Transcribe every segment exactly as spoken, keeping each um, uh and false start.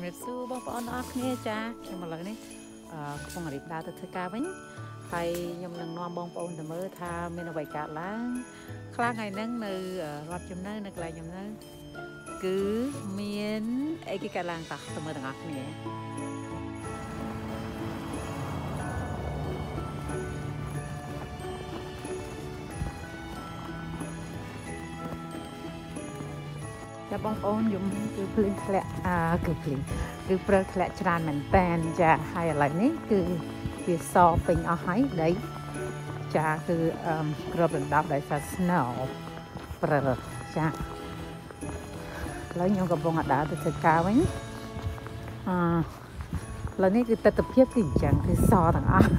nghiệp sư bông bông nó nghe cha nhưng mà lần này không có đào từ thứ ca bánh hay nhom lần non bông bông từ mưa tha mình vậy cả lá khá ngày nắng nơi rót chấm nơi nơi lại chấm nơi cứ miến ấy cái cả làng tạc từ mưa đằng nèจะบ้องโอนยุ่มคือเพลิงแหละอ่าคือเพลิงคือเปลือกแหละจานเหมือนแตนจะให้อะไรนี่คือวิซอเป็นเอาให้ได้จะคือกระเป็นดับได้สัก snow เปลือกจะแล้วยังกับบ้องอัดดาตัวจะกาวไว้อ่าแล้วนี่คือตะตะเพียบจริงจังคือซอต่างอ่ะ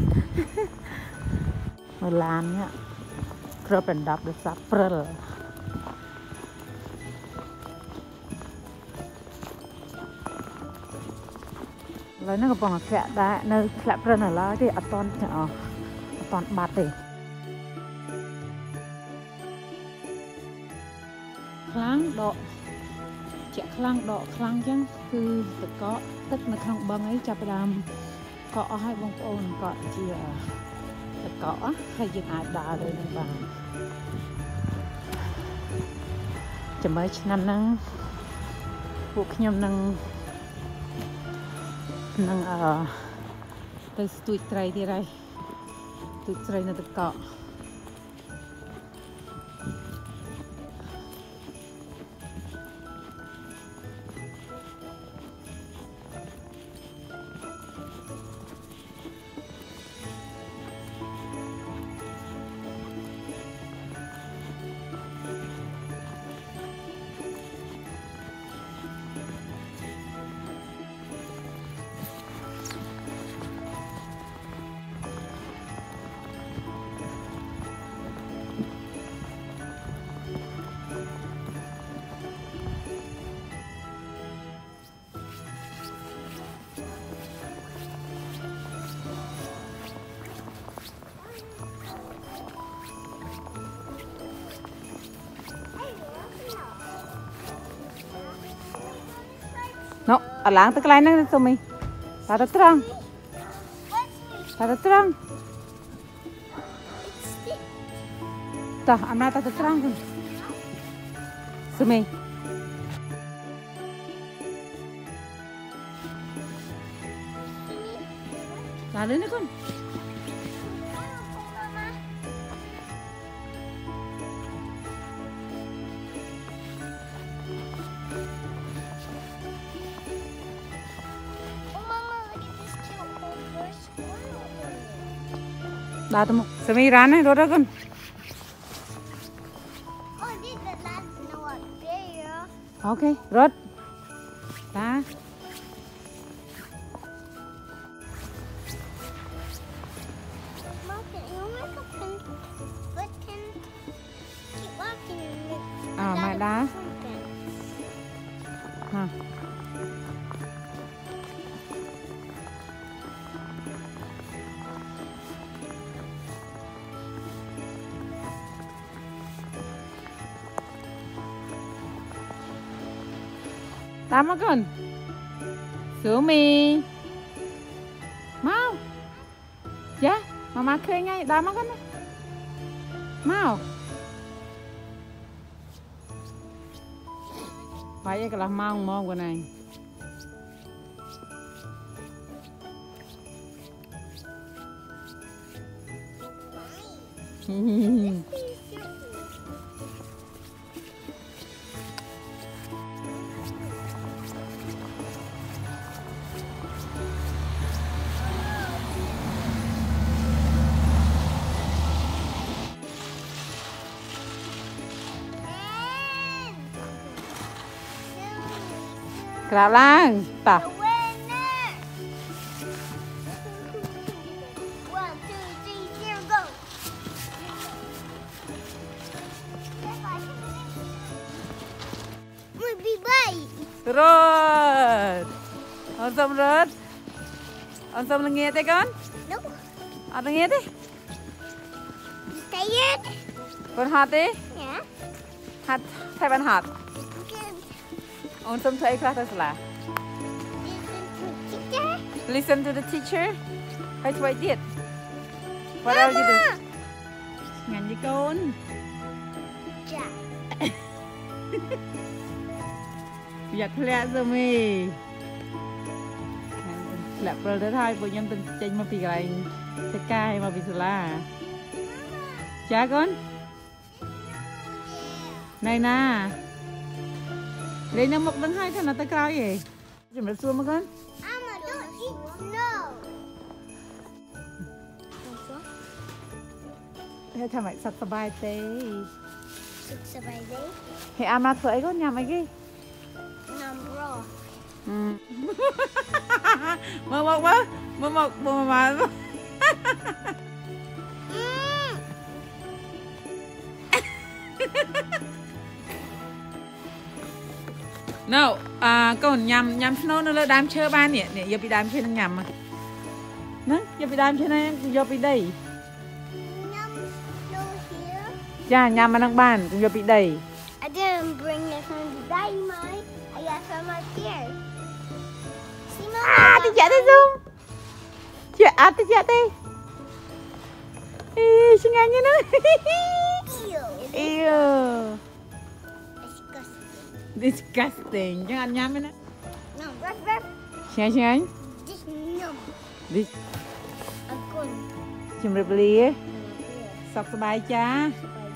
เวลาเนี่ยกระเป็นดับได้สักเปลือกแล้วนั่นก็บอกแคละได้เนื้อแคละเปลือกแล้วที่อัตอนจะอ๋ออัตอนบาดเลยครั้งดอกเจ้าครั้งดอกครั้งยังคือตะเกาะตึกในครั้งบางไอ้จับดำเกาะให้บงโอนเกาะเจียตะเกาะให้ยิงอาดาเลยนั่นบางจะไม่ฉะนั้นนั่งพวกยมนั่งนั่งเอ่อไปตุยไตรที่ไรตุยไตรในตะเกาะnó ở làng tới cái này nó tụi mình ta tới trăng ta tới trăng ta ăn na ta tới trăng rồi tụi mình là lên đấy con đào tụi mình sẽ mấy rán này rồi đó con ok rồi ta à mẹ đá ha đá mà con sữa mì mau dạ mama khơi ngay đá mà con mau phải cái là mau ngon cái này Cả lang ta rồi ăn xong rồi ăn xong là nghe thấy con ăn là nghe thế con hạt đi hạt thay bàn hạt ăn xong thấy khác là Listen to the teacher. Hãy quay tiết. What else you do? Ngành gì con? Dạ. Giật lẹ rồi mì. Lẹ rồi đó thôi, bây giờ từng chênh mà bị cái sẽ cay mà bị sửa la. Chá con? Này nè. Lấy nó mọc đứng hai thằng nó tới cao gì? Chùm nó xuống mà con? Mama, don't eat snow. Thế thằng mày sắp bài tê. Sắp bài tê? Thì am nào thử ấy con nhà mày ghi? Nằm rò. Ừ. Mơ mọc mơ. Mơ mọc mơ mà. No, à con nhầm nhầm snow nó là đam chơi ban nè, nè giờ bị đam chơi nó nhầm mà. Nè, giờ bị đam chơi này, giờ bị đầy. Nhầm snow here. Dạ, nhầm mà đang bàn, giờ bị đầy. I didn't bring it from the dynamite. I got from up here. See, Mama? À, thì chạy đi Dung. Chị à, thì chạy đi. Ê, xin nghe như nó. Ew. Ew. Disgusting. Disgusting. Jangan ăn nhắm nữa. No, ruff, ruff. Xin xin anh. Just no. Đi. A gun. Chùm rệp lì. Here. Sọc sờ bài cha. By